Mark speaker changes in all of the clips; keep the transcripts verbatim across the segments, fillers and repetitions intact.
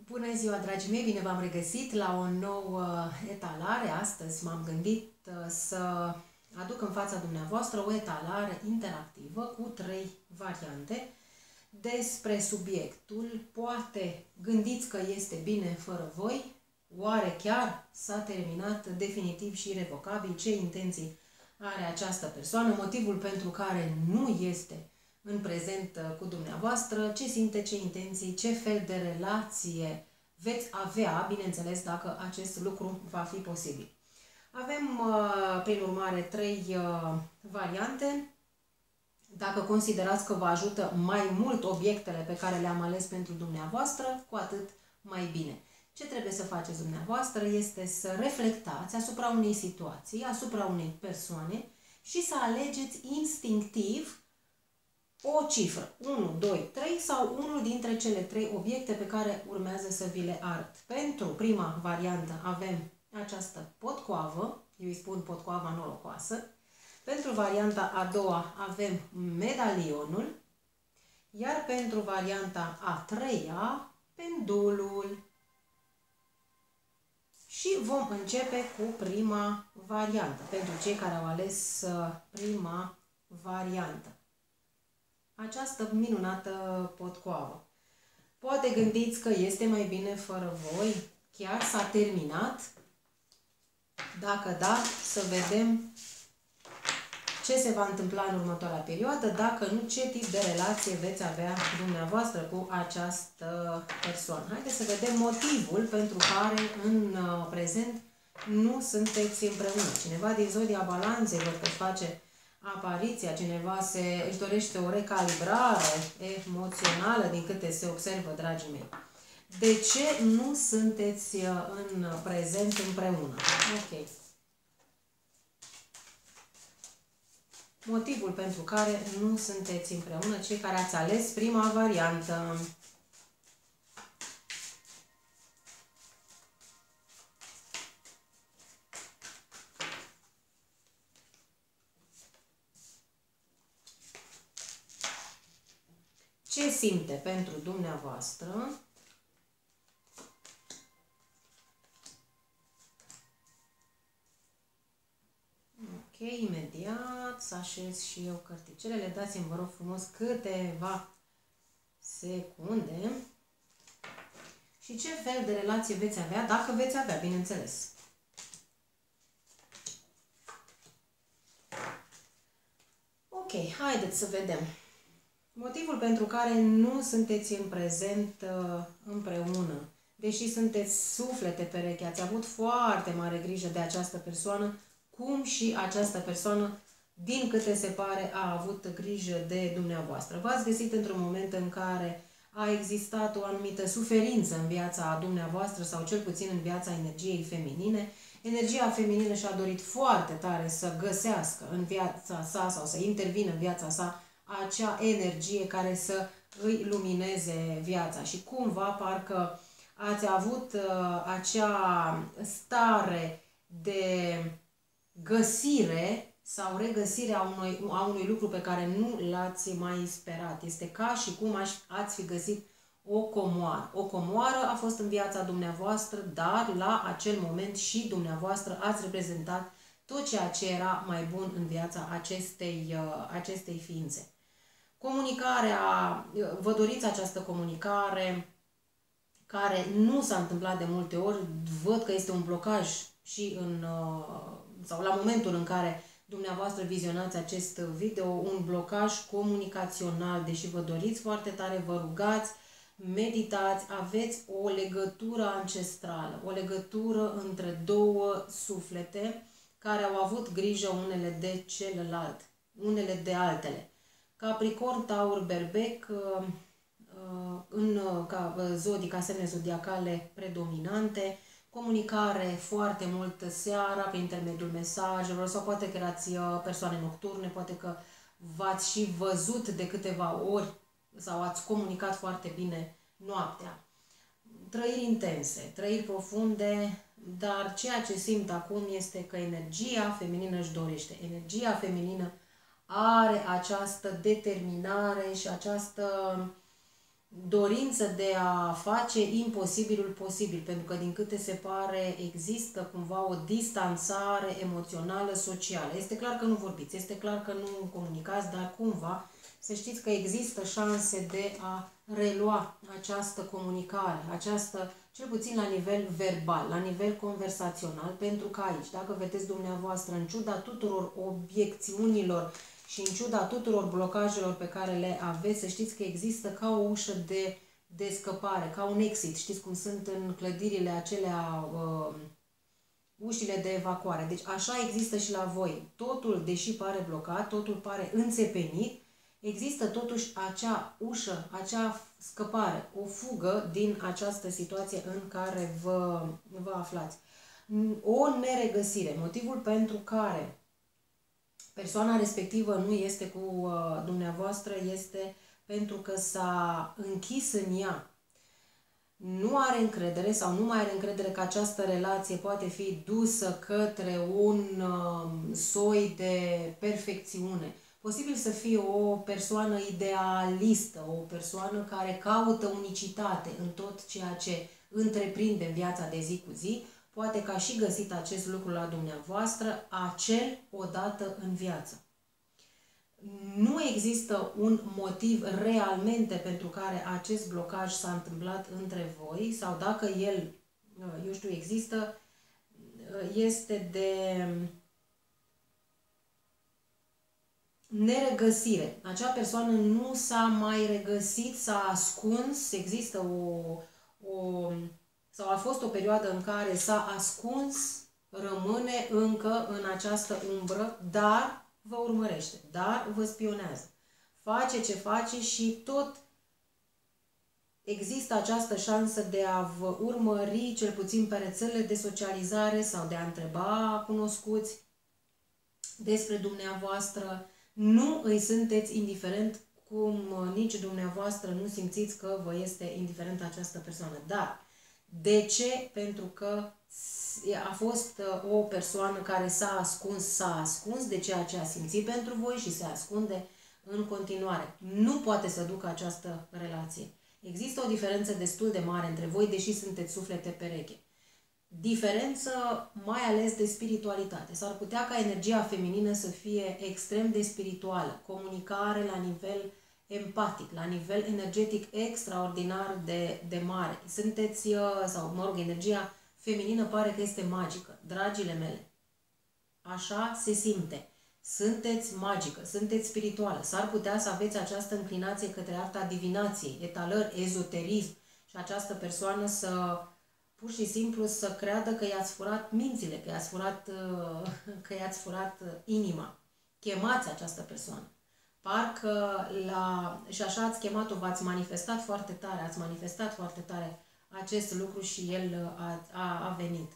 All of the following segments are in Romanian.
Speaker 1: Bună ziua, dragii mei! Bine v-am regăsit la o nouă etalare. Astăzi m-am gândit să aduc în fața dumneavoastră o etalare interactivă cu trei variante despre subiectul poate gândiți că este bine fără voi, oare chiar s-a terminat definitiv și irrevocabil, ce intenții are această persoană, motivul pentru care nu este în prezent cu dumneavoastră, ce simte, ce intenții, ce fel de relație veți avea, bineînțeles, dacă acest lucru va fi posibil. Avem, prin urmare, trei variante. Dacă considerați că vă ajută mai mult obiectele pe care le-am ales pentru dumneavoastră, cu atât mai bine. Ce trebuie să faceți dumneavoastră este să reflectați asupra unei situații, asupra unei persoane și să alegeți instinctiv o cifră, unu, doi, trei sau unul dintre cele trei obiecte pe care urmează să vi le arăt. Pentru prima variantă avem această potcoavă, eu îi spun potcoava norocoasă. Pentru varianta a doua avem medalionul, iar pentru varianta a treia, pendulul. Și vom începe cu prima variantă, pentru cei care au ales prima variantă. Această minunată potcoavă. Poate gândiți că este mai bine fără voi, chiar s-a terminat? Dacă da, să vedem ce se va întâmpla în următoarea perioadă, dacă nu, ce tip de relație veți avea dumneavoastră cu această persoană. Haideți să vedem motivul pentru care în prezent nu sunteți împreună. Cineva din zodia balanței vă pot face apariția, cineva se, își dorește o recalibrare emoțională din câte se observă, dragii mei. De ce nu sunteți în prezent împreună? Ok. Motivul pentru care nu sunteți împreună, cei care ați ales prima variantă. Ce simte pentru dumneavoastră? Ok, imediat să așez și eu cărticelele. Dați-mi, vă rog frumos, câteva secunde. Și ce fel de relație veți avea, dacă veți avea, bineînțeles. Ok, haideți să vedem. Motivul pentru care nu sunteți în prezent uh, împreună, deși sunteți suflete pereche, ați avut foarte mare grijă de această persoană, cum și această persoană, din câte se pare, a avut grijă de dumneavoastră. V-ați găsit într-un moment în care a existat o anumită suferință în viața dumneavoastră sau cel puțin în viața energiei feminine. Energia feminină și-a dorit foarte tare să găsească în viața sa sau să intervină în viața sa acea energie care să îi lumineze viața. Și cumva parcă ați avut uh, acea stare de găsire sau regăsire a unui, a unui lucru pe care nu l-ați mai sperat. Este ca și cum aș, ați fi găsit o comoară. O comoară a fost în viața dumneavoastră, dar la acel moment și dumneavoastră ați reprezentat tot ceea ce era mai bun în viața acestei, uh, acestei ființe. Comunicarea, vă doriți această comunicare care nu s-a întâmplat de multe ori, văd că este un blocaj și în, sau la momentul în care dumneavoastră vizionați acest video, un blocaj comunicațional, deși vă doriți foarte tare, vă rugați, meditați, aveți o legătură ancestrală, o legătură între două suflete care au avut grijă unele de celălalt, unele de altele. Capricorn, Taur, Berbec, în ca zodii, ca semne zodiacale predominante, comunicare foarte mult seara prin intermediul mesajelor sau poate că erați persoane nocturne, poate că v-ați și văzut de câteva ori sau ați comunicat foarte bine noaptea. Trăiri intense, trăiri profunde, dar ceea ce simt acum este că energia feminină își dorește. Energia feminină are această determinare și această dorință de a face imposibilul posibil, pentru că din câte se pare există cumva o distanțare emoțională, socială. Este clar că nu vorbiți, este clar că nu comunicați, dar cumva să știți că există șanse de a relua această comunicare, această, cel puțin la nivel verbal, la nivel conversațional, pentru că aici, dacă vedeți dumneavoastră, în ciuda tuturor obiecțiunilor și în ciuda tuturor blocajelor pe care le aveți, să știți că există ca o ușă de, de scăpare, ca un exit. Știți cum sunt în clădirile acelea, uh, ușile de evacuare. Deci așa există și la voi. Totul, deși pare blocat, totul pare înțepenit, există totuși acea ușă, acea scăpare, o fugă din această situație în care vă, vă aflați. O neregăsire, motivul pentru care persoana respectivă nu este cu uh, dumneavoastră este pentru că s-a închis în ea. Nu are încredere sau nu mai are încredere că această relație poate fi dusă către un uh, soi de perfecțiune. Posibil să fie o persoană idealistă, o persoană care caută unicitate în tot ceea ce întreprinde în viața de zi cu zi. Poate că a și găsit acest lucru la dumneavoastră, acel odată în viață. Nu există un motiv realmente pentru care acest blocaj s-a întâmplat între voi sau dacă el, eu știu, există, este de neregăsire. Acea persoană nu s-a mai regăsit, s-a ascuns, există o... o sau a fost o perioadă în care s-a ascuns, rămâne încă în această umbră, dar vă urmărește, dar vă spionează. Face ce face și tot există această șansă de a vă urmări, cel puțin pe rețelele de socializare sau de a întreba cunoscuți despre dumneavoastră. Nu îi sunteți indiferent, cum nici dumneavoastră nu simțiți că vă este indiferent această persoană. Dar de ce? Pentru că a fost o persoană care s-a ascuns, s-a ascuns de ceea ce a simțit pentru voi și se ascunde în continuare. Nu poate să ducă această relație. Există o diferență destul de mare între voi, deși sunteți suflete pereche. Diferență mai ales de spiritualitate. S-ar putea ca energia feminină să fie extrem de spirituală, comunicare la nivel empatic, la nivel energetic extraordinar de, de mare. Sunteți, sau mă rog, energia feminină pare că este magică. Dragile mele, așa se simte. Sunteți magică, sunteți spirituală. S-ar putea să aveți această înclinație către arta divinației, etalări, ezoterism și această persoană să pur și simplu să creadă că i-ați furat mințile, că i-ați furat, că i-ați furat inima. Chemați această persoană. Parcă la... și așa ați chemat-o, v-ați manifestat foarte tare, ați manifestat foarte tare acest lucru și el a, a, a venit.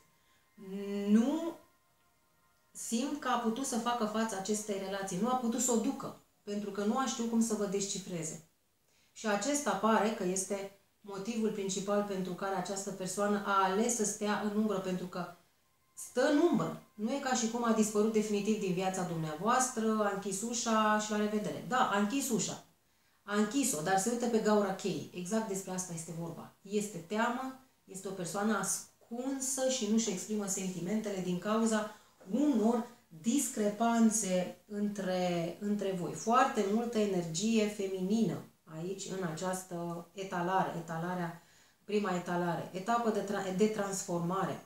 Speaker 1: Nu simt că a putut să facă față acestei relații, nu a putut să o ducă, pentru că nu a știut cum să vă descifreze. Și acesta pare că este motivul principal pentru care această persoană a ales să stea în umbră, pentru că stă în umbră. Nu e ca și cum a dispărut definitiv din viața dumneavoastră, a închis ușa și la revedere. Da, a închis ușa. A închis-o, dar se uită pe gaura cheii. Exact despre asta este vorba. Este teamă, este o persoană ascunsă și nu-și exprimă sentimentele din cauza unor discrepanțe între, între voi. Foarte multă energie feminină aici, în această etalare, etalarea, prima etalare, etapă de, tra de transformare,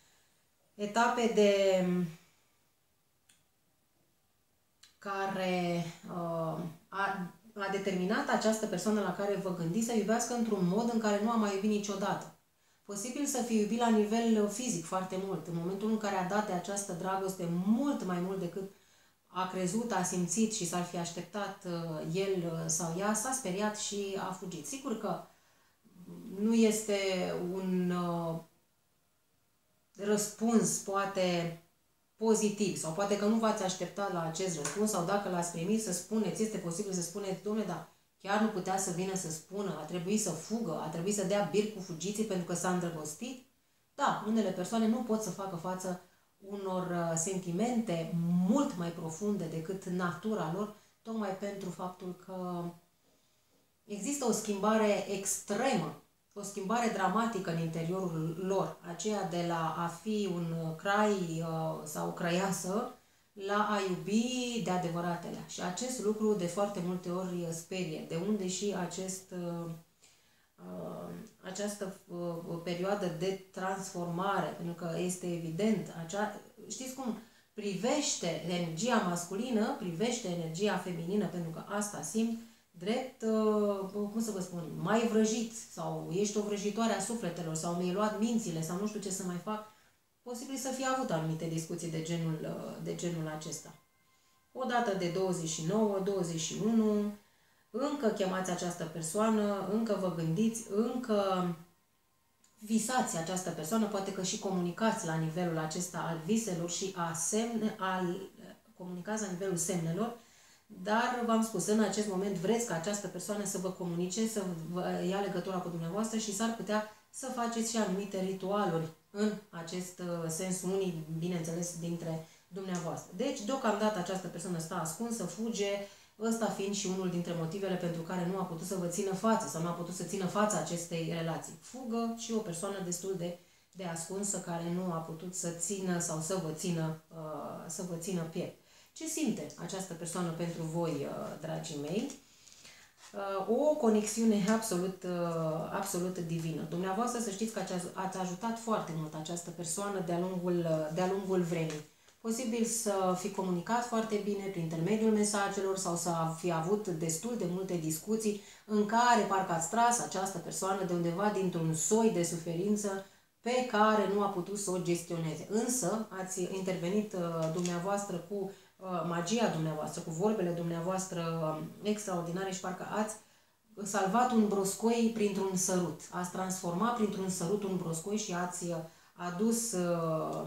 Speaker 1: etape de care uh, a, a determinat această persoană la care vă gândiți să iubească într-un mod în care nu a mai iubit niciodată. Posibil să fi iubit la nivel fizic foarte mult, în momentul în care a dat de această dragoste mult mai mult decât a crezut, a simțit și s-ar fi așteptat uh, el sau ea, s-a speriat și a fugit. Sigur că nu este un uh, răspuns poate pozitiv sau poate că nu v-ați așteptat la acest răspuns sau dacă l-ați primit să spuneți, este posibil să spuneți, dom'le, da, chiar nu putea să vină să spună, a trebuit să fugă, a trebuit să dea bir cu fugiții pentru că s-a îndrăgostit. Da, unele persoane nu pot să facă față unor sentimente mult mai profunde decât natura lor, tocmai pentru faptul că există o schimbare extremă, o schimbare dramatică în interiorul lor, aceea de la a fi un crai sau o crăiasă, la a iubi de adevăratele. Și acest lucru de foarte multe ori sperie, de unde și acest, această perioadă de transformare, pentru că este evident, acea, știți cum, privește energia masculină, privește energia feminină, pentru că asta simt, drept, cum să vă spun, mai vrăjit, sau ești o vrăjitoare a sufletelor, sau mi-ai luat mințile, sau nu știu ce să mai fac. Posibil să fie avut anumite discuții de genul, de genul acesta. O dată de douăzeci și nouă, douăzeci și unu, încă chemați această persoană, încă vă gândiți, încă visați această persoană, poate că și comunicați la nivelul acesta al viselor și a semne, al, comunicați la nivelul semnelor, dar v-am spus, în acest moment vreți ca această persoană să vă comunice, să vă ia legătura cu dumneavoastră și s-ar putea să faceți și anumite ritualuri în acest sens, unii, bineînțeles, dintre dumneavoastră. Deci, deocamdată această persoană stă ascunsă, fuge, ăsta fiind și unul dintre motivele pentru care nu a putut să vă țină față sau nu a putut să țină față acestei relații. Fugă și o persoană destul de, de ascunsă care nu a putut să țină sau să vă țină, uh, să vă țină piept. Ce simte această persoană pentru voi, uh, dragii mei? Uh, o conexiune absolut, uh, absolut divină. Dumneavoastră să știți că ați ajutat foarte mult această persoană de-a lungul, de-a lungul vremii. Posibil să fi comunicat foarte bine prin intermediul mesajelor sau să fi avut destul de multe discuții în care parcă ați tras această persoană de undeva dintr-un soi de suferință pe care nu a putut să o gestioneze. Însă ați intervenit uh, dumneavoastră cu uh, magia dumneavoastră, cu vorbele dumneavoastră uh, extraordinare și parcă ați salvat un broscoi printr-un sărut. Ați transformat printr-un sărut un broscoi și ați uh, adus... Uh,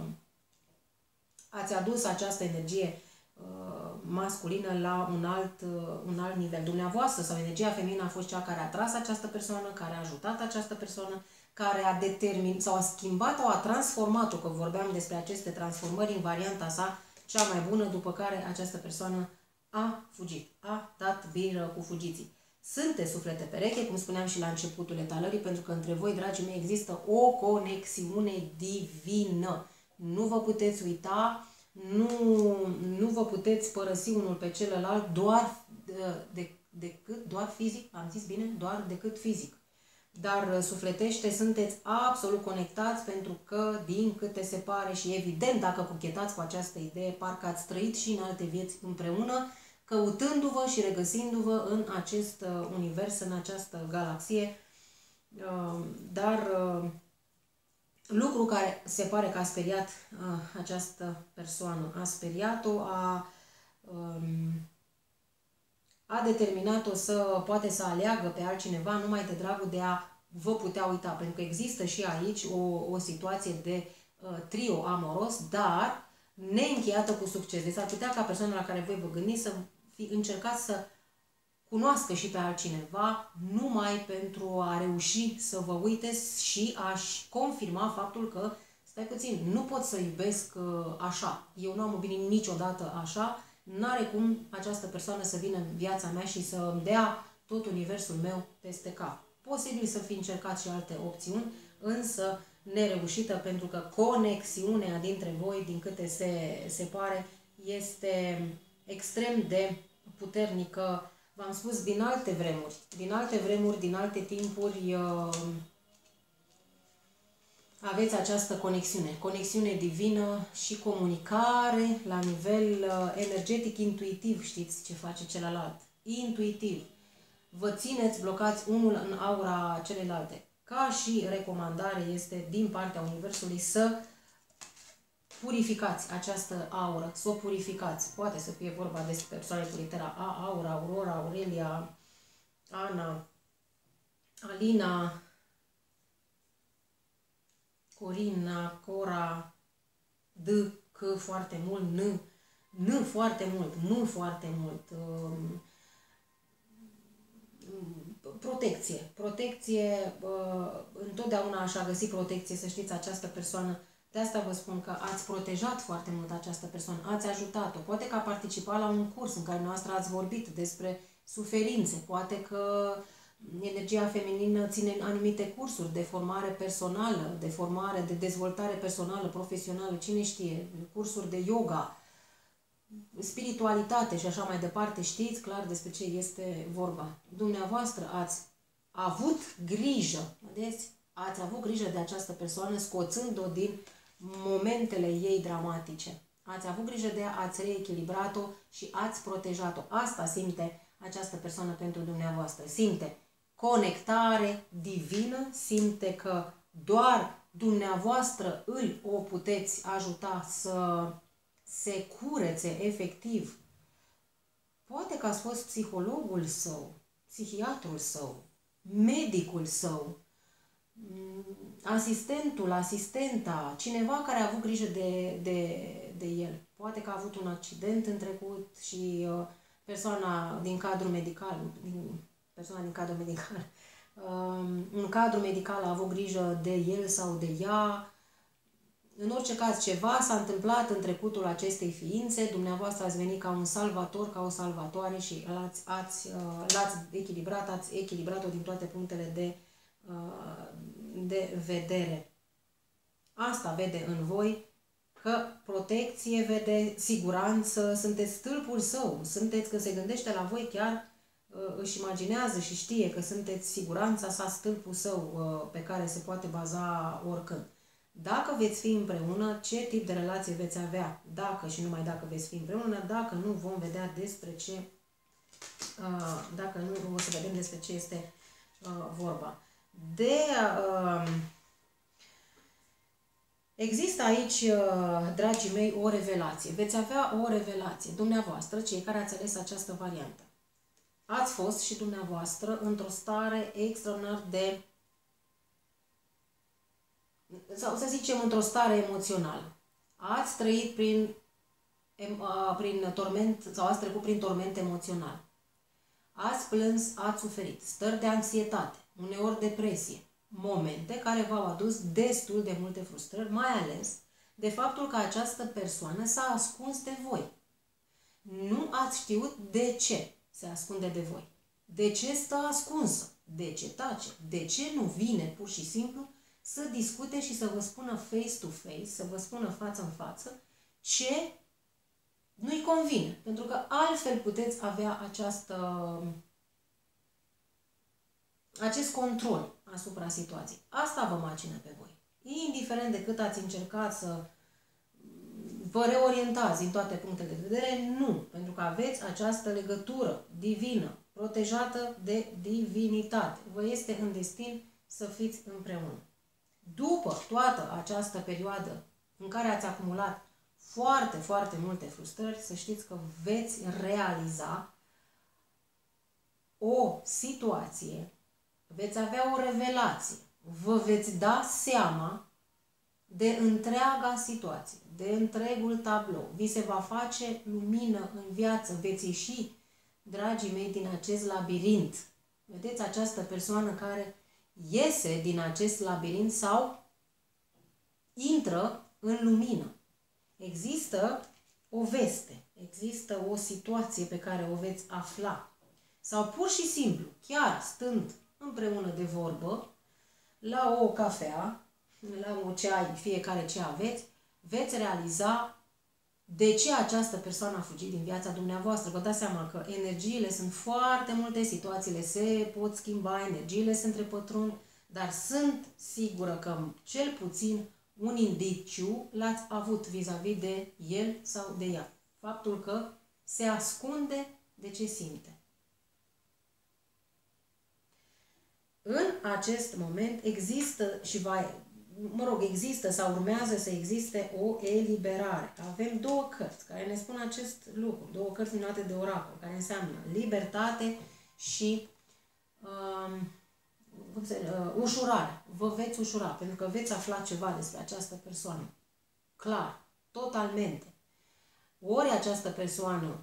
Speaker 1: ați adus această energie uh, masculină la un alt, uh, un alt nivel. Dumneavoastră sau energia feminină a fost cea care a tras această persoană, care a ajutat această persoană, care a determinat sau a schimbat-o, a transformat-o, că vorbeam despre aceste transformări în varianta sa cea mai bună, după care această persoană a fugit, a dat biră cu fugiții. Sunteți suflete pereche, cum spuneam și la începutul etalării, pentru că între voi, dragii mei, există o conexiune divină. Nu vă puteți uita, nu, nu vă puteți părăsi unul pe celălalt doar de, de, decât, doar fizic, am zis bine, doar decât fizic. Dar sufletește sunteți absolut conectați, pentru că, din câte se pare și evident, dacă cuchetați cu această idee, parcă ați trăit și în alte vieți împreună, căutându-vă și regăsindu-vă în acest univers, în această galaxie, dar lucru care se pare că a speriat a, această persoană, a speriat-o, a, a determinat-o să poate să aleagă pe altcineva numai de dragul de a vă putea uita, pentru că există și aici o, o situație de uh, trio amoros, dar neîncheiată cu succes. Deci ar putea ca persoana la care voi vă gândiți să fi încercat să cunoască și pe altcineva numai pentru a reuși să vă uiteți și a-și confirma faptul că, stai puțin, nu pot să iubesc așa. Eu nu am iubit niciodată așa. N-are cum această persoană să vină în viața mea și să îmi dea tot universul meu peste cap. Posibil să fi încercat și alte opțiuni, însă nereușită, pentru că conexiunea dintre voi, din câte se, se pare, este extrem de puternică. V-am spus, din alte vremuri, din alte vremuri, din alte timpuri, uh, aveți această conexiune, conexiune divină și comunicare la nivel uh, energetic, intuitiv, știți ce face celălalt, intuitiv. Vă țineți blocați unul în aura celelalte. Ca și recomandare este din partea Universului să purificați această aură, să o purificați. Poate să fie vorba despre persoane cu litera A, Aura, Aurora, Aurelia, Ana, Alina, Corina, Cora, D, C foarte mult, N, N foarte mult, M foarte mult. Protecție. Protecție, întotdeauna așa găsi protecție, să știți, această persoană. De asta vă spun că ați protejat foarte mult această persoană, ați ajutat-o. Poate că a participat la un curs în care noastră ați vorbit despre suferințe, poate că Energia feminină ține anumite cursuri de formare personală, de formare, de dezvoltare personală, profesională, cine știe, cursuri de yoga, spiritualitate și așa mai departe. Știți clar despre ce este vorba. Dumneavoastră ați avut grijă, vedeți? Ați avut grijă de această persoană scoțând-o din momentele ei dramatice. Ați avut grijă de a ați reechilibrat-o și ați protejat-o. Asta simte această persoană pentru dumneavoastră. Simte conectare divină, simte că doar dumneavoastră îl o puteți ajuta să se curețe efectiv. Poate că ați fost psihologul său, psihiatrul său, medicul său, asistentul, asistenta, cineva care a avut grijă de, de, de el. Poate că a avut un accident în trecut și uh, persoana din cadrul medical, din, persoana din cadrul medical, uh, în cadrul medical a avut grijă de el sau de ea. În orice caz, ceva s-a întâmplat în trecutul acestei ființe, dumneavoastră ați venit ca un salvator, ca o salvatoare și l-ați, ați, l-ați echilibrat, ați echilibrat-o din toate punctele de, de vedere. Asta vede în voi, că protecție vede, siguranță, sunteți stâlpul său, sunteți, când se gândește la voi, chiar își imaginează și știe că sunteți siguranța sa, stâlpul său pe care se poate baza oricând. Dacă veți fi împreună, ce tip de relație veți avea? Dacă și numai dacă veți fi împreună, dacă nu, vom vedea despre ce, uh, dacă nu, o să vedem despre ce este uh, vorba. De, uh, există aici, uh, dragii mei, o revelație. Veți avea o revelație, dumneavoastră, cei care ați ales această variantă. Ați fost și dumneavoastră într-o stare extraordinar de, sau să zicem, într-o stare emoțională. Ați trăit prin, prin torment, sau ați trecut prin torment emoțional. Ați plâns, ați suferit, stări de anxietate, uneori depresie, momente care v-au adus destul de multe frustrări, mai ales de faptul că această persoană s-a ascuns de voi. Nu ați știut de ce se ascunde de voi. De ce stă ascunsă? De ce tace? De ce nu vine pur și simplu să discute și să vă spună face-to-face, să vă spună față în față ce nu-i convine? Pentru că altfel puteți avea această, acest control asupra situației. Asta vă macină pe voi. Indiferent de cât ați încercat să vă reorientați în toate punctele de vedere, nu. Pentru că aveți această legătură divină, protejată de divinitate. Vă este în destin să fiți împreună. După toată această perioadă în care ați acumulat foarte, foarte multe frustrări, să știți că veți realiza o situație, veți avea o revelație, vă veți da seama de întreaga situație, de întregul tablou. Vi se va face lumină în viață, veți ieși, dragii mei, din acest labirint. Vedeți această persoană care iese din acest labirint sau intră în lumină. Există o veste, există o situație pe care o veți afla. Sau pur și simplu, chiar stând împreună de vorbă, la o cafea, la un ceai, fiecare ce aveți, veți realiza de ce această persoană a fugit din viața dumneavoastră. Vă dați seama că energiile sunt foarte multe, situațiile se pot schimba, energiile se întrepătrund, dar sunt sigură că cel puțin un indiciu l-ați avut vis-a-vis de el sau de ea. Faptul că se ascunde de ce simte. În acest moment există și va, mă rog, există sau urmează să existe o eliberare. Avem două cărți care ne spun acest lucru, două cărți minunate de oracol, care înseamnă libertate și um, cum se, uh, ușurare. Vă veți ușura, pentru că veți afla ceva despre această persoană. Clar, totalmente. Ori această persoană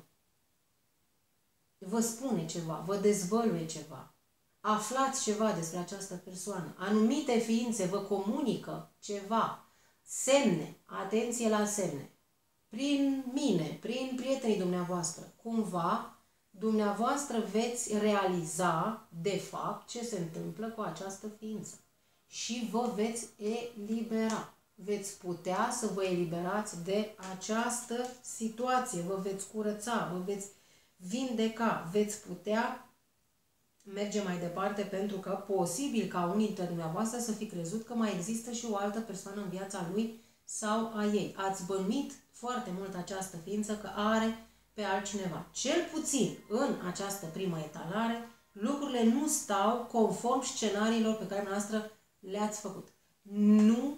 Speaker 1: vă spune ceva, vă dezvăluie ceva, aflați ceva despre această persoană, anumite ființe vă comunică ceva, semne, atenție la semne, prin mine, prin prietenii dumneavoastră, cumva dumneavoastră veți realiza, de fapt, ce se întâmplă cu această ființă. Și vă veți elibera. Veți putea să vă eliberați de această situație. Vă veți curăța, vă veți vindeca, veți putea merge mai departe, pentru că posibil ca unii dintre dumneavoastră să fi crezut că mai există și o altă persoană în viața lui sau a ei. Ați bănuit foarte mult această ființă că are pe altcineva. Cel puțin în această primă etalare, lucrurile nu stau conform scenariilor pe care noastră le-ați făcut. Nu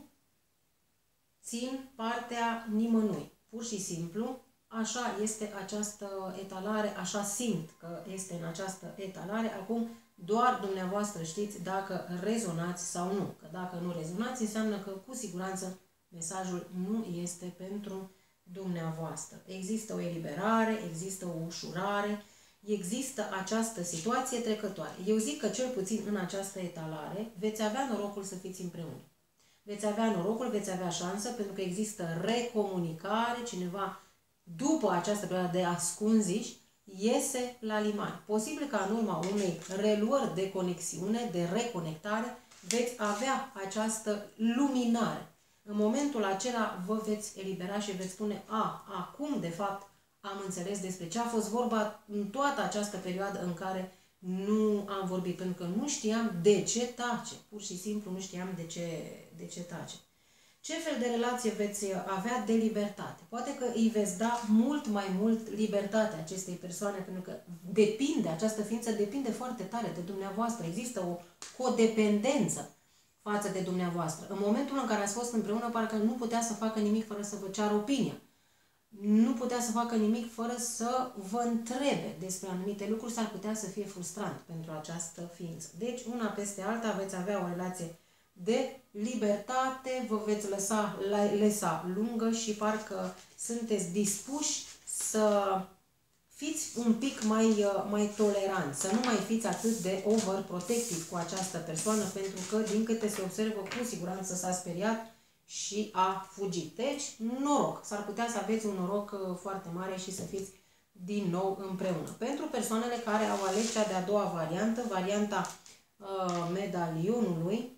Speaker 1: țin partea nimănui. Pur și simplu, așa este această etalare, așa simt că este în această etalare. Acum, doar dumneavoastră știți dacă rezonați sau nu. Că dacă nu rezonați, înseamnă că cu siguranță mesajul nu este pentru dumneavoastră. Există o eliberare, există o ușurare, există această situație trecătoare. Eu zic că cel puțin în această etalare veți avea norocul să fiți împreună. Veți avea norocul, veți avea șansă, pentru că există recomunicare, cineva după această perioadă de ascunziși iese la liman. Posibil ca în urma unei reluări de conexiune, de reconectare, veți avea această luminare. În momentul acela vă veți elibera și veți spune: a, acum de fapt am înțeles despre ce a fost vorba în toată această perioadă în care nu am vorbit, pentru că nu știam de ce tace. Pur și simplu nu știam de ce, de ce tace. Ce fel de relație veți avea de libertate? Poate că îi veți da mult mai mult libertate acestei persoane, pentru că depinde, această ființă depinde foarte tare de dumneavoastră. Există o codependență față de dumneavoastră. În momentul în care ați fost împreună, parcă nu putea să facă nimic fără să vă ceară opinia. Nu putea să facă nimic fără să vă întrebe despre anumite lucruri, s-ar putea să fie frustrant pentru această ființă. Deci, una peste alta, veți avea o relație de libertate, vă veți lăsa, lăsa lungă și parcă sunteți dispuși să fiți un pic mai, mai toleranți, să nu mai fiți atât de overprotective cu această persoană, pentru că, din câte se observă, cu siguranță s-a speriat și a fugit. Deci, noroc. S-ar putea să aveți un noroc foarte mare și să fiți din nou împreună. Pentru persoanele care au ales cea de-a doua variantă, varianta uh, medalionului,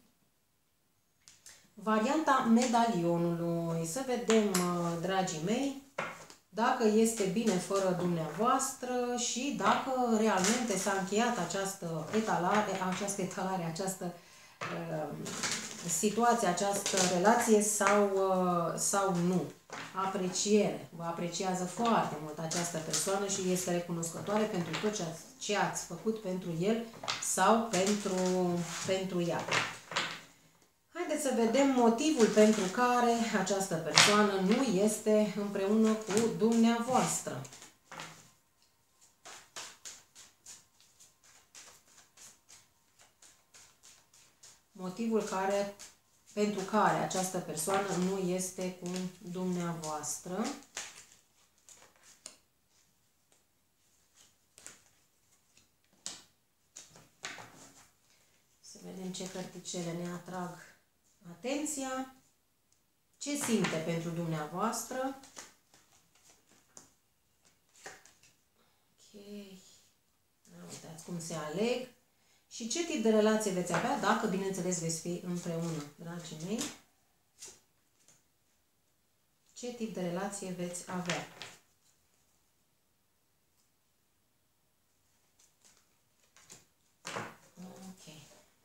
Speaker 1: varianta medalionului, să vedem, uh, dragii mei, dacă este bine fără dumneavoastră și dacă realmente s-a încheiat această etalare, această etalare, această uh, situație, această relație sau, uh, sau nu. Apreciere. Vă apreciază foarte mult această persoană și este recunoscătoare pentru tot ce ați, ce ați făcut pentru el sau pentru, pentru ea. Haideți să vedem motivul pentru care această persoană nu este împreună cu dumneavoastră. Motivul care, pentru care această persoană nu este cu dumneavoastră. Să vedem ce cărticele ne atrag atenția. Ce simte pentru dumneavoastră? Ok. Uitați cum se aleg. Și ce tip de relație veți avea, dacă, bineînțeles, veți fi împreună, dragii mei? Ce tip de relație veți avea? Ok.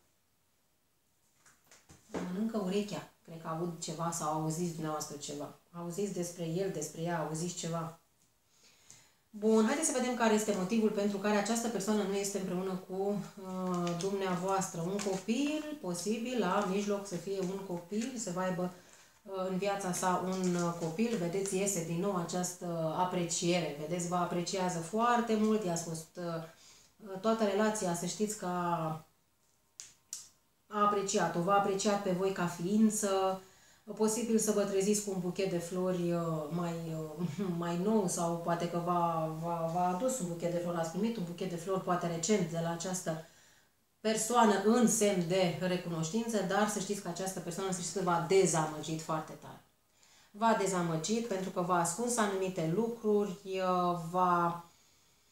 Speaker 1: Mănâncă urechea. Cred că aud ceva sau auziți dumneavoastră ceva. Auziți despre el, despre ea, auziți ceva. Bun, haideți să vedem care este motivul pentru care această persoană nu este împreună cu uh, dumneavoastră. Un copil, posibil, la mijloc să fie un copil, să va aibă uh, în viața sa un uh, copil. Vedeți, iese din nou această apreciere. Vedeți, vă apreciază foarte mult, i-a spus uh, toată relația, să știți că a, a apreciat-o, v-a apreciat pe voi ca ființă. Posibil să vă treziți cu un buchet de flori mai, mai nou sau poate că v-a adus un buchet de flori, ați primit un buchet de flori poate recent de la această persoană în semn de recunoștință, dar să știți că această persoană, să știți că v-a dezamăgit foarte tare. V-a dezamăgit pentru că v-a ascuns anumite lucruri, v-a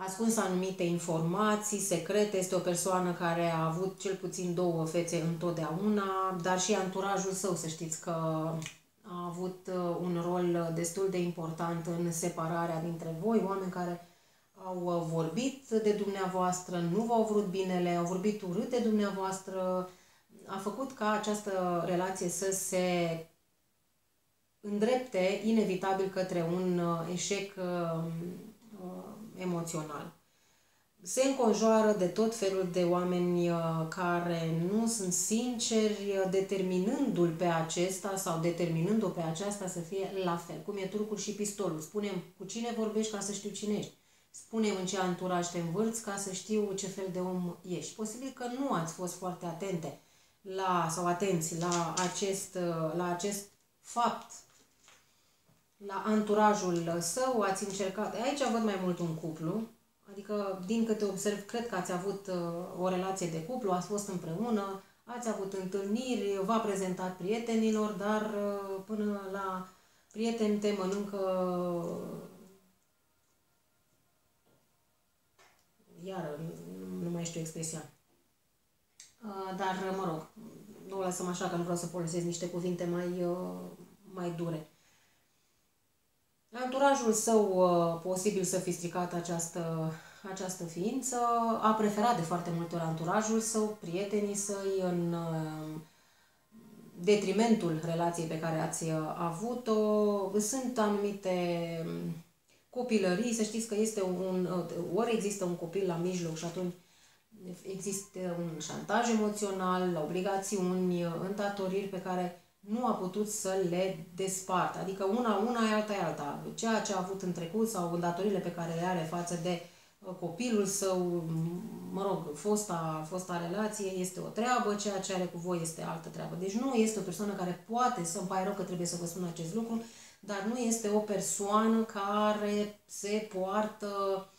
Speaker 1: ascuns anumite informații secrete, este o persoană care a avut cel puțin două fețe întotdeauna, dar și anturajul său, să știți că a avut un rol destul de important în separarea dintre voi, oameni care au vorbit de dumneavoastră, nu v-au vrut binele, au vorbit urât de dumneavoastră, a făcut ca această relație să se îndrepte inevitabil către un eșec emoțional. Se înconjoară de tot felul de oameni care nu sunt sinceri, determinându-l pe acesta sau determinându-o pe aceasta să fie la fel. Cum e turcul și pistolul. Spunem cu cine vorbești ca să știu cine ești. Spune-mi în ce anturaj te învârți ca să știu ce fel de om ești. Posibil că nu ați fost foarte atente la, sau atenți la acest, la acest fapt, la anturajul său, ați încercat. Aici văd mai mult un cuplu, adică din câte observ, cred că ați avut o relație de cuplu, ați fost împreună, ați avut întâlniri, v-a prezentat prietenilor, dar până la prieteni te mănâncă, iară, nu mai știu expresia. Dar, mă rog, nu o lăsăm așa, că nu vreau să folosesc niște cuvinte mai, mai dure. Anturajul său, posibil să fi stricat această, această ființă, a preferat de foarte multe ori anturajul său, prietenii săi, în detrimentul relației pe care ați avut-o. Sunt anumite copilării, să știți că este un, ori există un copil la mijloc și atunci există un șantaj emoțional, obligațiuni, îndatoriri pe care nu a putut să le despartă. Adică una, una e alta e alta. Ceea ce a avut în trecut sau îndatoririle pe care le are față de copilul său, mă rog, fosta, fosta relație este o treabă, ceea ce are cu voi este altă treabă. Deci nu este o persoană care poate, să-mi pare rău că trebuie să vă spun acest lucru, dar nu este o persoană care se poartă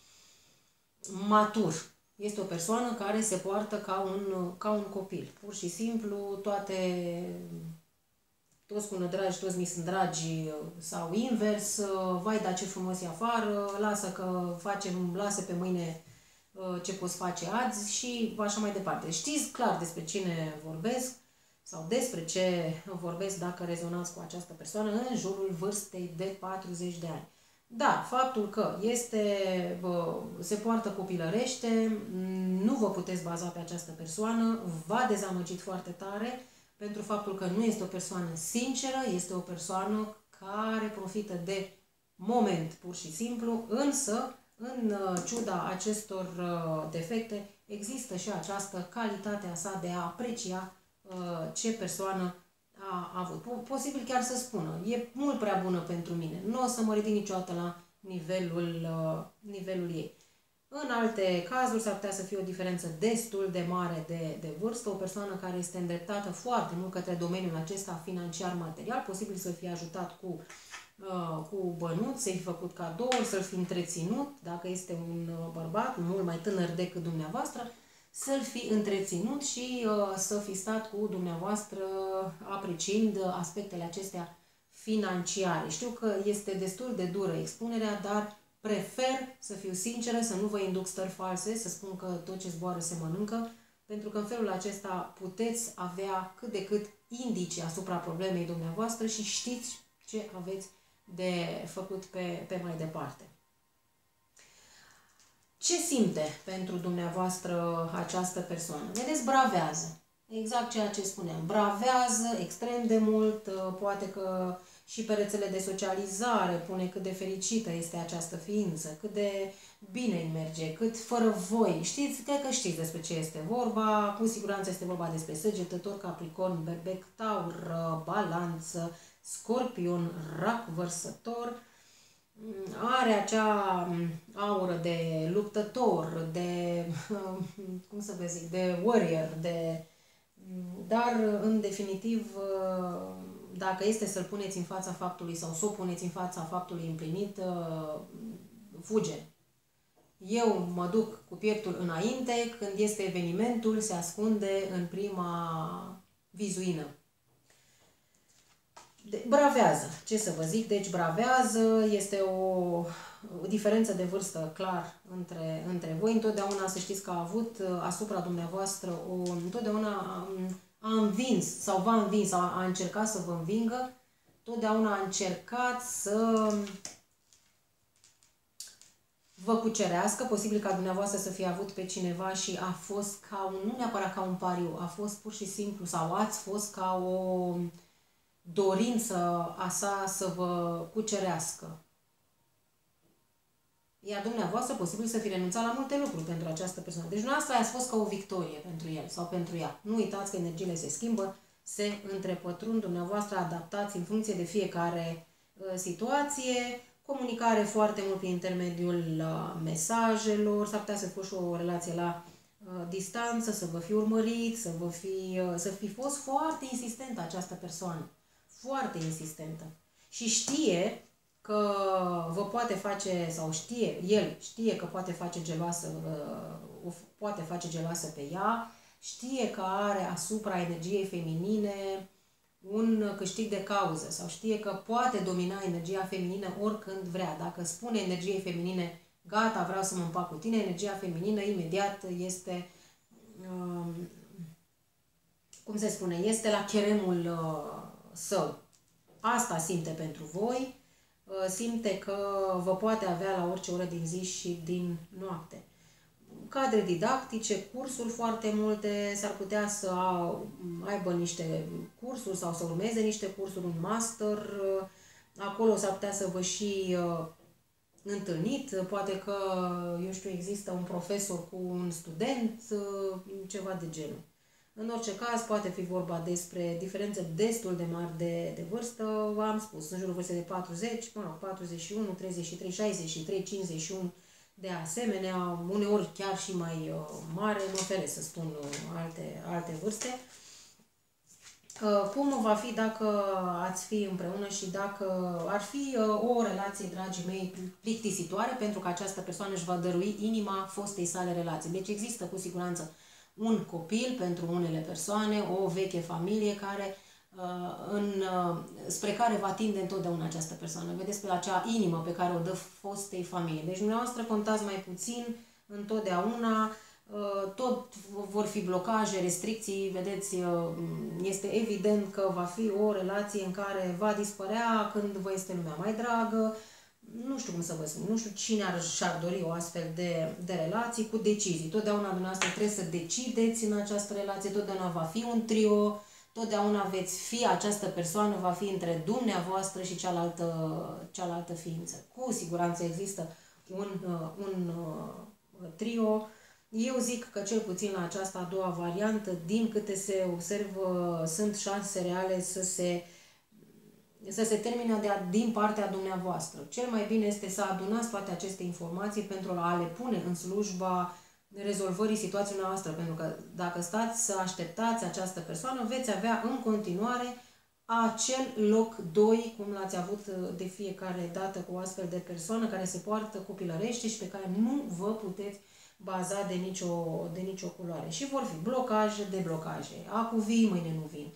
Speaker 1: matur. Este o persoană care se poartă ca un, ca un copil. Pur și simplu, toate, toți cu dragi, toți mi sunt dragi, sau invers, vai, da ce frumos e afară, lasă că facem, lasă pe mâine ce poți face azi și așa mai departe. Știți clar despre cine vorbesc sau despre ce vorbesc dacă rezonați cu această persoană în jurul vârstei de patruzeci de ani. Da, faptul că este, se poartă copilărește, nu vă puteți baza pe această persoană, v-a dezamăgit foarte tare pentru faptul că nu este o persoană sinceră, este o persoană care profită de moment, pur și simplu, însă, în ciuda acestor defecte, există și această calitate a sa de a aprecia ce persoană a avut. Posibil chiar să spună, e mult prea bună pentru mine, nu o să mă ridic niciodată la nivelul, nivelul ei. În alte cazuri s-ar putea să fie o diferență destul de mare de, de vârstă, o persoană care este îndreptată foarte mult către domeniul acesta financiar-material, posibil să fie ajutat cu, uh, cu bănuți, să-i fi făcut cadouri, să-l fi întreținut, dacă este un bărbat mult mai tânăr decât dumneavoastră, să-l fi întreținut și uh, să fi stat cu dumneavoastră apreciind aspectele acestea financiare. Știu că este destul de dură expunerea, dar prefer să fiu sinceră, să nu vă induc stări false, să spun că tot ce zboară se mănâncă, pentru că în felul acesta puteți avea cât de cât indicii asupra problemei dumneavoastră și știți ce aveți de făcut pe, pe mai departe. Ce simte pentru dumneavoastră această persoană? Vedeți, bravează. Exact ceea ce spuneam. Bravează extrem de mult, poate că și pe rețele de socializare pune cât de fericită este această ființă, cât de bine îi merge, cât fără voi. Știți, cred că știți despre ce este vorba, cu siguranță este vorba despre Săgetător, Capricorn, Berbec, Taur, Balanță, Scorpion, Rac, Vărsător. Are acea aură de luptător, de, cum să vă zic, de warrior, de, dar în definitiv, dacă este să-l puneți în fața faptului sau să o puneți în fața faptului împlinit, fuge. Eu mă duc cu pieptul înainte, când este evenimentul, se ascunde în prima vizuină. De, bravează, ce să vă zic, deci bravează, este o o diferență de vârstă clar între, între voi. Întotdeauna să știți că a avut asupra dumneavoastră, o, întotdeauna a, a învins sau v-a învins sau a, a încercat să vă învingă, totdeauna a încercat să vă cucerească, posibil ca dumneavoastră să fie avut pe cineva și a fost ca un, nu neapărat ca un pariu, a fost pur și simplu, sau ați fost ca o dorință a sa să vă cucerească. Iar dumneavoastră posibil să fi renunțat la multe lucruri pentru această persoană. Deci noastră ați fost ca o victorie pentru el sau pentru ea. Nu uitați că energiile se schimbă, se întrepătrund, dumneavoastră adaptați în funcție de fiecare uh, situație, comunicare foarte mult prin intermediul uh, mesajelor, s-ar putea să fi și o relație la uh, distanță, să vă fi urmărit, să, vă fi, uh, să fi fost foarte insistentă această persoană. Foarte insistentă. Și știe că vă poate face, sau știe, el știe că poate face geloasă, uh, poate face geloasă pe ea, știe că are asupra energiei feminine un câștig de cauză sau știe că poate domina energia feminină oricând vrea. Dacă spune energiei feminine, gata, vreau să mă împac cu tine, energia feminină imediat este, uh, cum se spune, este la cheremul uh, său. Asta simte pentru voi, uh, simte că vă poate avea la orice oră din zi și din noapte. Cadre didactice, cursuri foarte multe, s-ar putea să aibă niște cursuri sau să urmeze niște cursuri, un master, acolo s-ar putea să vă și uh, întâlnit, poate că, eu știu, există un profesor cu un student, uh, ceva de genul. În orice caz, poate fi vorba despre diferențe destul de mari de, de vârstă, v-am spus, în jurul vârstei de patruzeci, mă rog, patruzeci și unu, treizeci și trei, șaizeci și trei, cincizeci și unu, de asemenea, uneori chiar și mai uh, mare, mă feresc să spun uh, alte, alte vârste. Uh, cum va fi dacă ați fi împreună și dacă ar fi uh, o relație, dragii mei, plictisitoare, pentru că această persoană își va dărui inima fostei sale relații. Deci există cu siguranță un copil pentru unele persoane, o veche familie care În, spre care va tinde întotdeauna această persoană. Vedeți pe acea inimă pe care o dă fostei familii. Deci dumneavoastră contați mai puțin întotdeauna, tot vor fi blocaje, restricții, vedeți, este evident că va fi o relație în care va dispărea când vă este lumea mai dragă. Nu știu cum să vă spun, nu știu cine ar, și-ar dori o astfel de, de relații cu decizii. Totdeauna dumneavoastră trebuie să decideți în această relație, totdeauna va fi un trio, totdeauna veți fi, această persoană va fi între dumneavoastră și cealaltă, cealaltă ființă. Cu siguranță există un, un trio. Eu zic că cel puțin la această a doua variantă, din câte se observă, sunt șanse reale să se, să se termine de a, din partea dumneavoastră. Cel mai bine este să adunați toate aceste informații pentru a le pune în slujba rezolvării situației noastre, pentru că dacă stați să așteptați această persoană, veți avea în continuare acel loc doi, cum l-ați avut de fiecare dată cu o astfel de persoană care se poartă copilărește și pe care nu vă puteți baza de nicio, de nicio culoare. Și vor fi blocaje, deblocaje. Acu vii, mâine nu vin.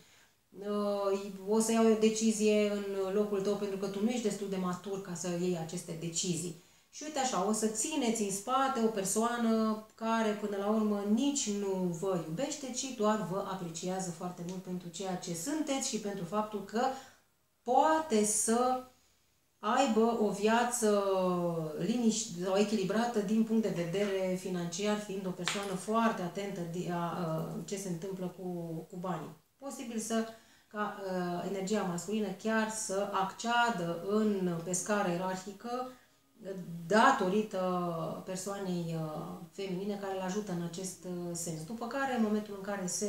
Speaker 1: O să iau o decizie în locul tău pentru că tu nu ești destul de matur ca să iei aceste decizii. Și uite așa, o să țineți în spate o persoană care până la urmă nici nu vă iubește, ci doar vă apreciază foarte mult pentru ceea ce sunteți și pentru faptul că poate să aibă o viață liniștită sau echilibrată din punct de vedere financiar, fiind o persoană foarte atentă la ce se întâmplă cu, cu banii. Posibil să ca uh, energia masculină chiar să acceadă în, pe scară ierarhică datorită persoanei feminine care îl ajută în acest sens. După care, în momentul în care se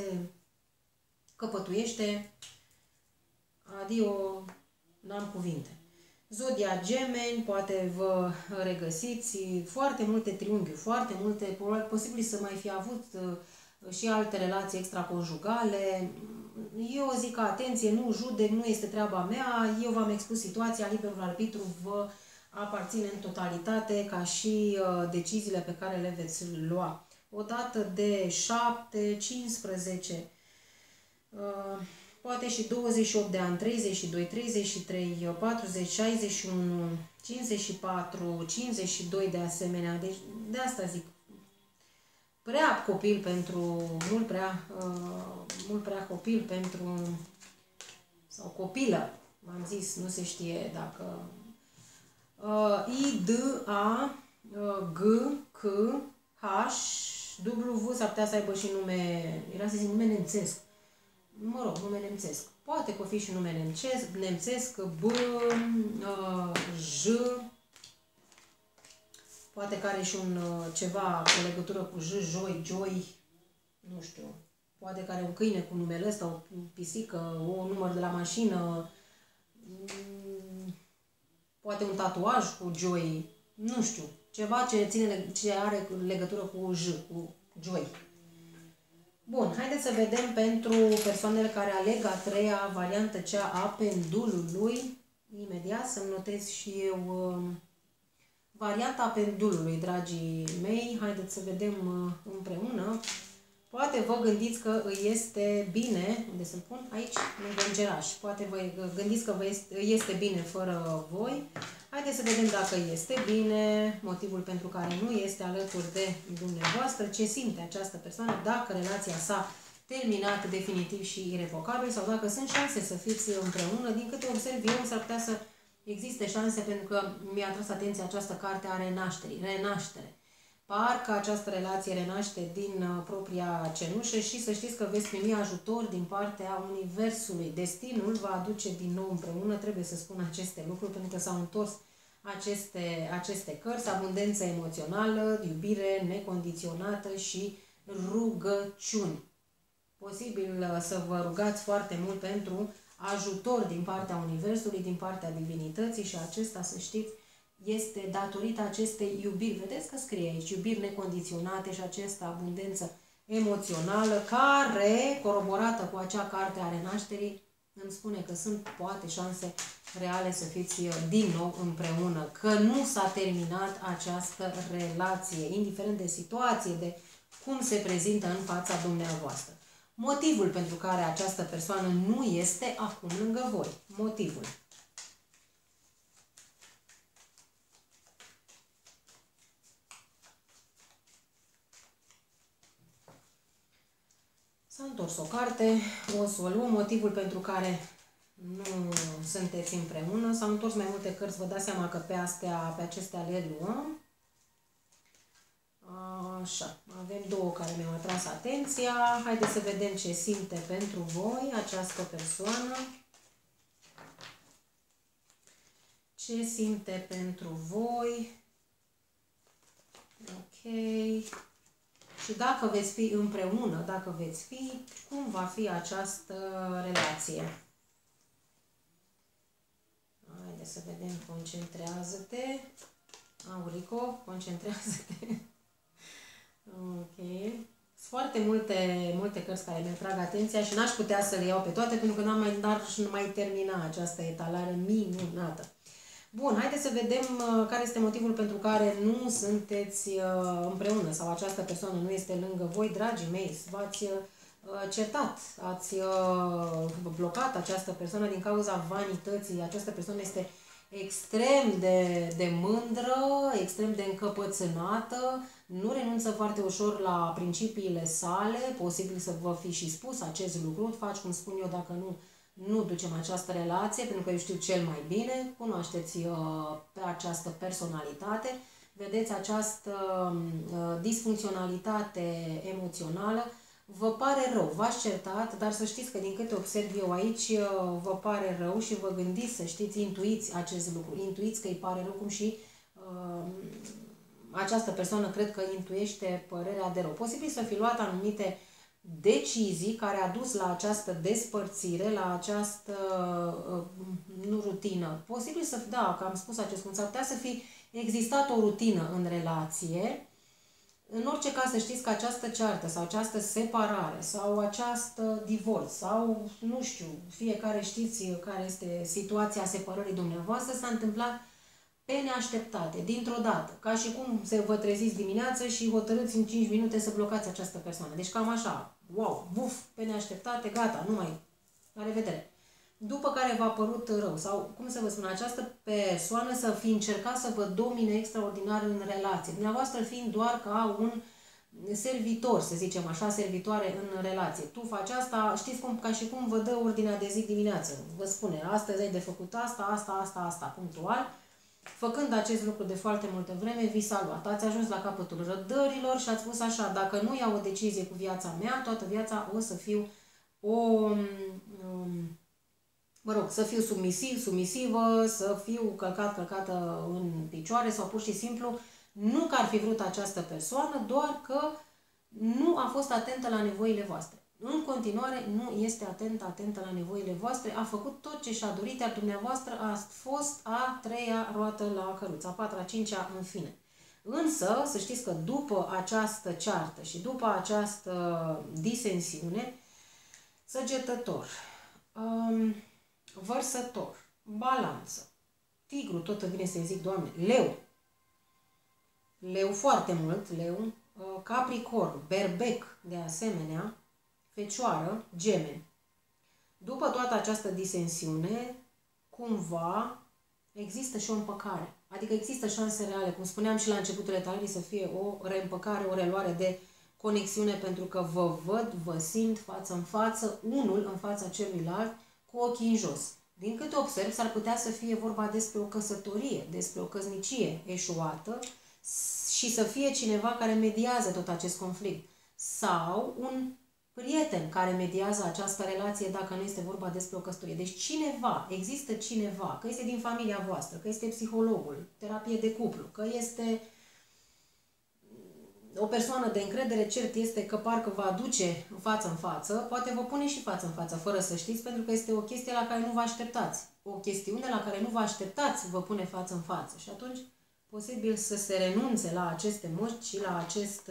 Speaker 1: căpătuiește, adio, n-am cuvinte. Zodia Gemeni, poate vă regăsiți foarte multe triunghiuri, foarte multe, posibil să mai fi avut și alte relații extraconjugale. Eu zic că, atenție, nu judec, nu este treaba mea, eu v-am expus situația, liberul arbitru vă aparține în totalitate, ca și uh, deciziile pe care le veți lua. O dată de șapte, cincisprezece, uh, poate și douăzeci și opt de ani, treizeci și doi, treizeci și trei, patruzeci, șaizeci și unu, cincizeci și patru, cincizeci și doi de asemenea. Deci de asta zic, prea copil pentru, mult prea, uh, mult prea copil pentru, sau copilă, v-am zis, nu se știe dacă... Uh, I, D, A, uh, G, C, H, W, s-ar putea să aibă și nume, era să zic nume nemțesc. Mă rog, nume nemțesc. Poate că o fi și nume nemțesc, nemțesc, B, uh, J, poate că are și un uh, ceva cu legătură cu J, Joi, Joy, nu știu. Poate că are un câine cu numele ăsta, o pisică, o număr de la mașină, poate un tatuaj cu Joy, nu știu. Ceva ce, ține, ce are legătură cu J, cu Joy. Bun, haideți să vedem pentru persoanele care aleg a treia variantă, cea a pendulului. Imediat să-mi notez și eu uh, varianta pendulului, dragii mei. Haideți să vedem uh, împreună. Poate vă gândiți că îi este bine, unde să-l pun? Aici, lângă îngeraș. Poate vă gândiți că vă este, este bine fără voi. Haideți să vedem dacă este bine, motivul pentru care nu este alături de dumneavoastră, ce simte această persoană, dacă relația s-a terminat definitiv și irevocabil sau dacă sunt șanse să fiți împreună. Din câte observ eu, s-ar putea să existe șanse, pentru că mi-a atras atenția această carte a renașterii, renaștere. Parcă această relație renaște din uh, propria cenușă și să știți că veți primi ajutor din partea Universului. Destinul va aduce din nou împreună, trebuie să spun aceste lucruri, pentru că s-au întors aceste, aceste cărți, abundență emoțională, iubire necondiționată și rugăciuni. Posibil uh, să vă rugați foarte mult pentru ajutor din partea Universului, din partea Divinității și acesta, să știți, este datorită acestei iubiri. Vedeți că scrie aici iubiri necondiționate și această abundență emoțională care, coroborată cu acea carte a renașterii, îmi spune că sunt poate șanse reale să fiți din nou împreună, că nu s-a terminat această relație, indiferent de situație, de cum se prezintă în fața dumneavoastră. Motivul pentru care această persoană nu este acum lângă voi. Motivul. S-a întors o carte, o să o luăm, motivul pentru care nu sunteți împreună. S-au întors mai multe cărți, vă dați seama că pe, astea, pe acestea le luăm. Așa, avem două care mi-au atras atenția. Haideți să vedem ce simte pentru voi această persoană. Ce simte pentru voi? Ok. Și dacă veți fi împreună, dacă veți fi, cum va fi această relație? Haideți să vedem, concentrează-te. Aurico, concentrează-te. Ok. Sunt foarte multe, multe cărți care mi atrag atenția și n-aș putea să le iau pe toate, pentru că n-am mai, n-aș mai termina această etalare minunată. Bun, haideți să vedem uh, care este motivul pentru care nu sunteți uh, împreună sau această persoană nu este lângă voi, dragii mei. V-ați uh, certat, ați uh, blocat această persoană din cauza vanității. Această persoană este extrem de, de mândră, extrem de încăpățânată, nu renunță foarte ușor la principiile sale, posibil să vă fi și spus acest lucru, faci cum spun eu dacă nu, nu ducem această relație, pentru că eu știu cel mai bine, cunoașteți uh, pe această personalitate, vedeți această uh, disfuncționalitate emoțională, vă pare rău, v-ați certat, dar să știți că din câte observ eu aici, vă pare rău și vă gândiți, să știți, intuiți acest lucru. Intuiți că îi pare rău, cum și uh, această persoană cred că intuiește părerea de rău. Posibil să fi luat anumite decizii care a dus la această despărțire, la această uh, nu rutină. Posibil să, da, că am spus acest cum s-ar putea să fi existat o rutină în relație. În orice caz să știți că această ceartă sau această separare sau această divorț sau, nu știu, fiecare știți care este situația separării dumneavoastră, s-a întâmplat pe neașteptate, dintr-o dată. Ca și cum se vă treziți dimineață și hotărâți în cinci minute să blocați această persoană. Deci cam așa, wow, buf, pe neașteptate, gata, nu mai La revedere! După care v-a părut rău sau, cum să vă spun, această persoană să fi încercat să vă domine extraordinar în relație. Dumneavoastră fiind doar ca un servitor, să zicem așa, servitoare în relație. Tu faci asta, știți cum, ca și cum vă dă ordinea de zi dimineață. Vă spune, astăzi ai de făcut asta, asta, asta, asta, punctual. Făcând acest lucru de foarte multă vreme, vi s-a luat. Ați ajuns la capătul răbdărilor și ați spus așa, dacă nu iau o decizie cu viața mea, toată viața o să fiu o... Um, mă rog, să fiu submisiv, submisivă, să fiu călcat, călcată în picioare sau pur și simplu, nu că ar fi vrut această persoană, doar că nu a fost atentă la nevoile voastre. În continuare, nu este atentă, atentă la nevoile voastre, a făcut tot ce și-a dorit, iar dumneavoastră a fost a treia roată la căruță, a patra, a cincea, în fine. Însă, să știți că după această ceartă și după această disensiune, Săgetător, um, Vărsător, Balanță, Tigru, tot îmi vine să-i zic, Doamne, Leu, Leu foarte mult, Leu, Capricorn, Berbec, de asemenea, Fecioară, Gemeni. După toată această disensiune, cumva există și o împăcare. Adică există șanse reale, cum spuneam și la începutul etapei, să fie o reîmpăcare, o reluare de conexiune, pentru că vă văd, vă simt față în față, unul în fața celuilalt, cu ochii în jos. Din câte observ, s-ar putea să fie vorba despre o căsătorie, despre o căsnicie eșuată și să fie cineva care mediază tot acest conflict. Sau un prieten care mediază această relație dacă nu este vorba despre o căsătorie. Deci cineva, există cineva, că este din familia voastră, că este psihologul, terapie de cuplu, că este o persoană de încredere, cert este că parcă vă aduce față în față, poate vă pune și față în față, fără să știți, pentru că este o chestie la care nu vă așteptați. O chestiune la care nu vă așteptați vă pune față în față. Și atunci, posibil să se renunțe la aceste măști și la, acest,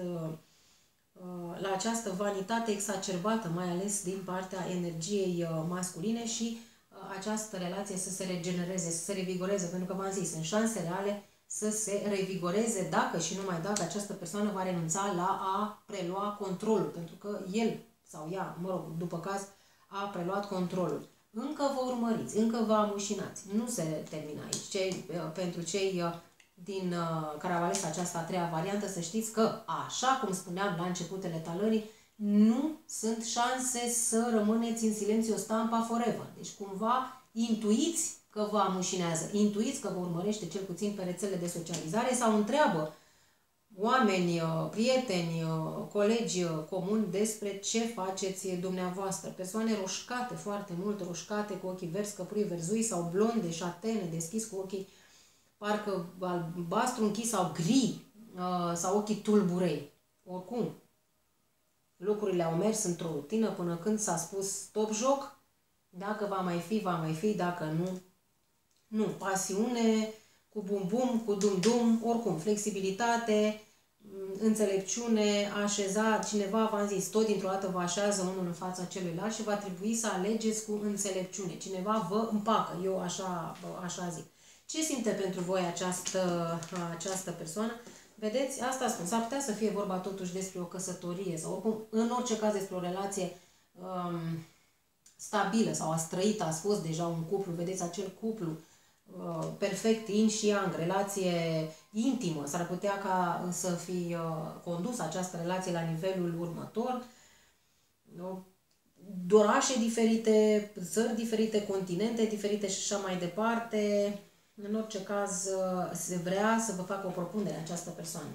Speaker 1: la această vanitate exacerbată, mai ales din partea energiei masculine, și această relație să se regenereze, să se revigoreze, pentru că v-am zis, sunt șanse reale să se revigoreze dacă și numai dacă această persoană va renunța la a prelua controlul, pentru că el sau ea, mă rog, după caz, a preluat controlul. Încă vă urmăriți, încă vă amușinați. Nu se termină aici. Cei, pentru cei din care au ales această a treia variantă, să știți că, așa cum spuneam la începutele talării, nu sunt șanse să rămâneți în silențiu stampa forever. Deci cumva intuiți că vă amușinează, intuiți că vă urmărește cel puțin pe rețele de socializare sau întreabă oameni, prieteni, colegi comuni despre ce faceți dumneavoastră. Persoane roșcate, foarte mult roșcate, cu ochii verzi, căprui verzui sau blonde, șatene, deschis cu ochii parcă albastru închis sau gri sau ochii tulburei. Oricum, lucrurile au mers într-o rutină până când s-a spus stop joc, dacă va mai fi, va mai fi, dacă nu, nu. Pasiune, cu bum-bum, cu dum-dum, oricum, flexibilitate, înțelepciune, așezat, cineva, v-am zis, tot dintr-o dată vă așează unul în fața celuilalt și va trebui să alegeți cu înțelepciune. Cineva vă împacă, eu așa, așa zic. Ce simte pentru voi această, această persoană? Vedeți, asta spun, s-ar putea să fie vorba totuși despre o căsătorie sau oricum, în orice caz despre o relație um, stabilă sau a străită, ați fost deja un cuplu, vedeți acel cuplu uh, perfect, yin și yang, relație intimă, s-ar putea ca să fi uh, condus această relație la nivelul următor, uh, orașe diferite, țări diferite, continente diferite și așa mai departe. În orice caz, se vrea să vă facă o propunere această persoană.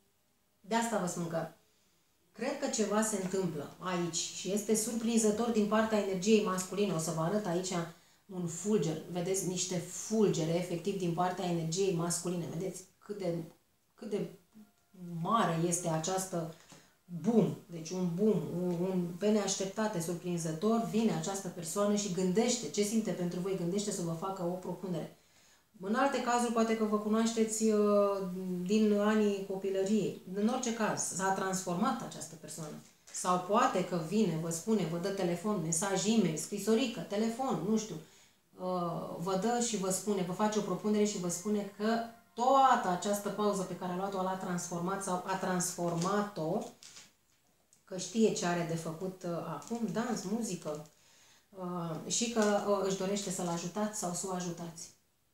Speaker 1: De asta vă spun că cred că ceva se întâmplă aici și este surprinzător din partea energiei masculine. O să vă arăt aici un fulger. Vedeți niște fulgere efectiv din partea energiei masculine. Vedeți cât de, cât de mare este această boom. Deci un boom, un, un pe neașteptate, surprinzător, vine această persoană și gândește ce simte pentru voi, gândește să vă facă o propunere. În alte cazuri, poate că vă cunoașteți uh, din anii copilăriei. În orice caz, s-a transformat această persoană. Sau poate că vine, vă spune, vă dă telefon, mesaj, e-mail, scrisorică, telefon, nu știu. Uh, vă dă și vă spune, vă face o propunere și vă spune că toată această pauză pe care a luat-o l-a transformat sau a transformat-o, că știe ce are de făcut uh, acum, dans, muzică, și că își dorește să-l ajutați sau să o ajutați.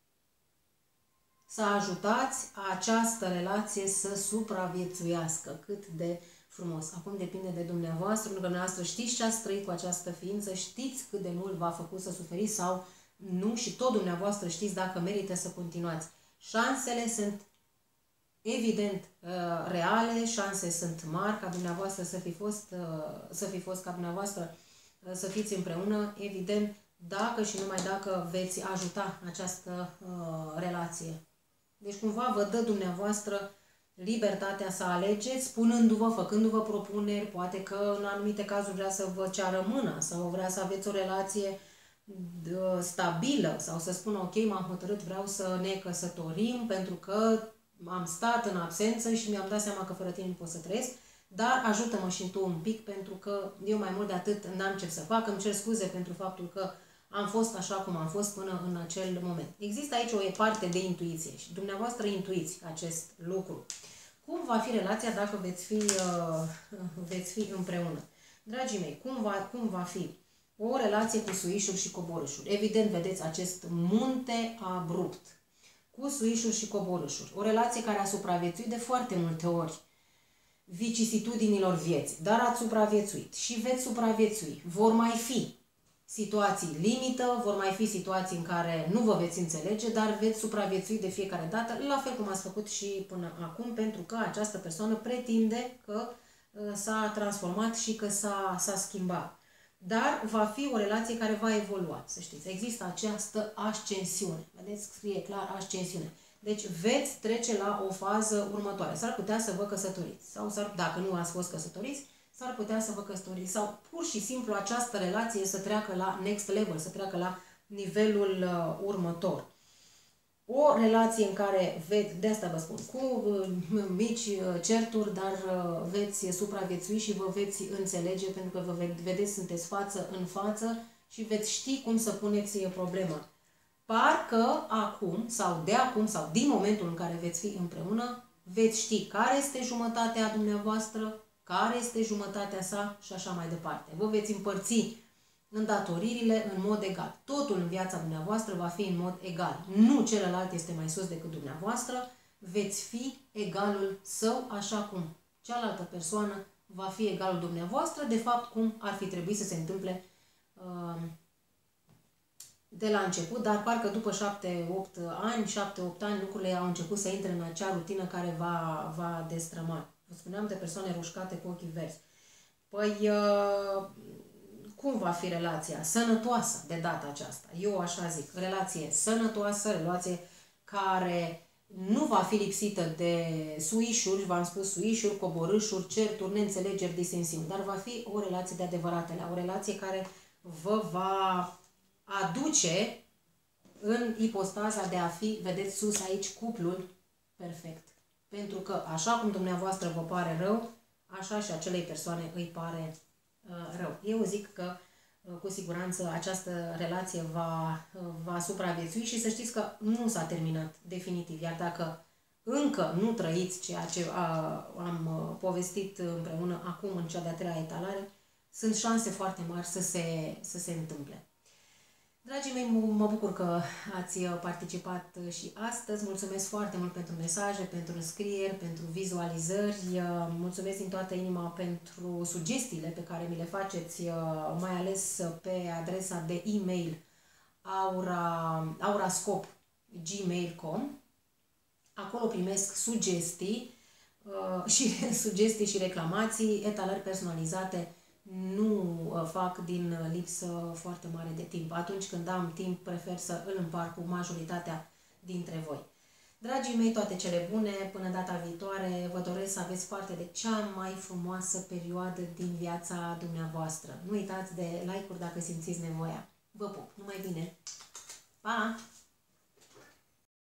Speaker 1: Să ajutați această relație să supraviețuiască cât de frumos. Acum depinde de dumneavoastră, pentru că dumneavoastră știți ce ați trăit cu această ființă, știți cât de mult v-a făcut să suferiți sau nu și tot dumneavoastră știți dacă merită să continuați. Șansele sunt evident reale, șanse sunt mari ca dumneavoastră să fi fost, să fi fost ca dumneavoastră să fiți împreună, evident, dacă și numai dacă veți ajuta această uh, relație. Deci cumva vă dă dumneavoastră libertatea să alegeți, spunându-vă, făcându-vă propuneri, poate că în anumite cazuri vrea să vă ceară mâna sau vrea să aveți o relație stabilă sau să spună ok, m-am hotărât, vreau să ne căsătorim pentru că am stat în absență și mi-am dat seama că fără tine nu pot să trăiesc, dar ajută-mă și tu un pic pentru că eu mai mult de atât n-am ce să fac, îmi cer scuze pentru faptul că am fost așa cum am fost până în acel moment. Există aici o parte de intuiție și dumneavoastră intuiți acest lucru. Cum va fi relația dacă veți fi, uh, veți fi împreună? Dragii mei, cum va, cum va fi o relație cu suișuri și coborâșuri? Evident, vedeți acest munte abrupt cu suișuri și coborâșuri. O relație care a supraviețuit de foarte multe ori vicisitudinilor vieții, dar ați supraviețuit și veți supraviețui. Vor mai fi situații limită, vor mai fi situații în care nu vă veți înțelege, dar veți supraviețui de fiecare dată, la fel cum ați făcut și până acum, pentru că această persoană pretinde că uh, s-a transformat și că s-a schimbat. Dar va fi o relație care va evolua, să știți. Există această ascensiune. Vedeți, scrie clar ascensiune. Deci veți trece la o fază următoare. S-ar putea să vă căsătoriți. Sau dacă nu ați fost căsătoriți, s-ar putea să vă căsătoriți. Sau pur și simplu această relație să treacă la next level, să treacă la nivelul uh, următor. O relație în care veți, de asta vă spun, cu uh, mici uh, certuri, dar uh, veți supraviețui și vă veți înțelege, pentru că vă vedeți, sunteți față în față și veți ști cum să puneți problema. Parcă acum, sau de acum, sau din momentul în care veți fi împreună, veți ști care este jumătatea dumneavoastră, care este jumătatea sa și așa mai departe. Vă veți împărți îndatoririle în mod egal. Totul în viața dumneavoastră va fi în mod egal. Nu celălalt este mai sus decât dumneavoastră, veți fi egalul său, așa cum cealaltă persoană va fi egalul dumneavoastră, de fapt cum ar fi trebuit să se întâmple uh, de la început, dar parcă după șapte opt ani, șapte opt ani, lucrurile au început să intre în acea rutină care va, va destrăma. Vă spuneam de persoane rușcate cu ochii verzi. Păi, uh, cum va fi relația? Sănătoasă de data aceasta. Eu așa zic. Relație sănătoasă, relație care nu va fi lipsită de suișuri, v-am spus suișuri, coborâșuri, certuri, neînțelegeri, disensiuni, dar va fi o relație de adevărate, o relație care vă va aduce în ipostaza de a fi, vedeți sus aici, cuplul perfect. Pentru că așa cum dumneavoastră vă pare rău, așa și acelei persoane îi pare uh, rău. Eu zic că uh, cu siguranță această relație va, uh, va supraviețui și să știți că nu s-a terminat definitiv. Iar dacă încă nu trăiți ceea ce uh, am uh, povestit împreună acum în cea de-a treia etalare, sunt șanse foarte mari să se, să se întâmple. Dragii mei, mă bucur că ați participat și astăzi. Mulțumesc foarte mult pentru mesaje, pentru înscrieri, pentru vizualizări. Mulțumesc din toată inima pentru sugestiile pe care mi le faceți, mai ales pe adresa de e-mail aura, aurascop punct gmail punct com. Acolo primesc sugestii și sugestii și reclamații, etalări personalizate. Nu fac din lipsă foarte mare de timp. Atunci când am timp, prefer să îl împart cu majoritatea dintre voi. Dragii mei, toate cele bune, până data viitoare, vă doresc să aveți parte de cea mai frumoasă perioadă din viața dumneavoastră. Nu uitați de like-uri dacă simțiți nevoia. Vă pup! Numai bine! Pa!